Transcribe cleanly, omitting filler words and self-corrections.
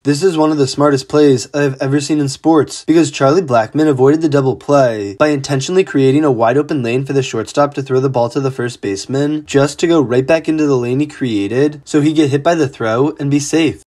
This is one of the smartest plays I have ever seen in sports because Charlie Blackmon avoided the double play by intentionally creating a wide open lane for the shortstop to throw the ball to the first baseman just to go right back into the lane he created so he'd get hit by the throw and be safe.